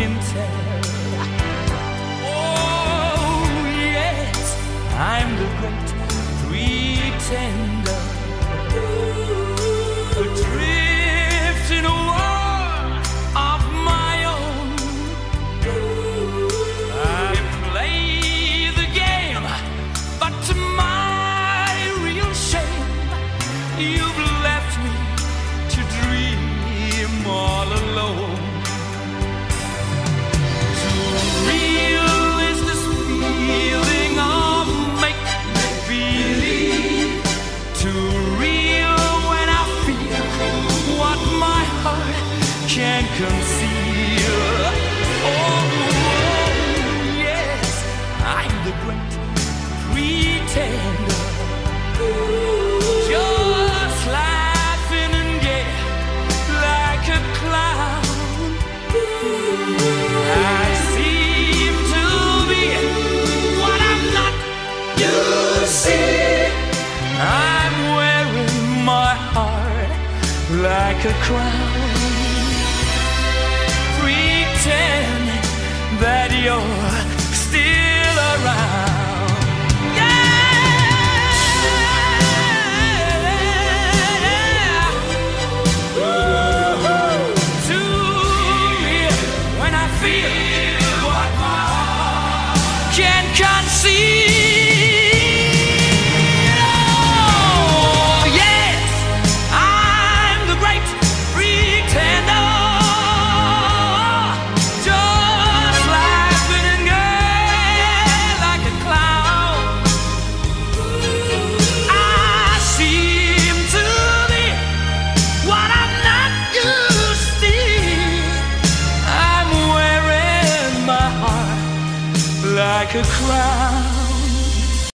can tell. Oh yes, I'm the great pretender, adrift in a world of my own. I play the game, but to my real shame, you've left me to dream all alone. Too real is this feeling of make-believe. Too real when I feel what my heart can't conceal. Oh yes, I'm the great pretender, just laughing and gay like a clown. I seem to be what I'm not. You see, I'm wearing my heart like a crown, pretending that you're still around. Yeah. Too real when I feel what my heart can't conceive. Oh yes, I'm the great pretender, just laughing and gay like a clown. I seem to be what I'm not. You see, I'm wearing my heart like a crown.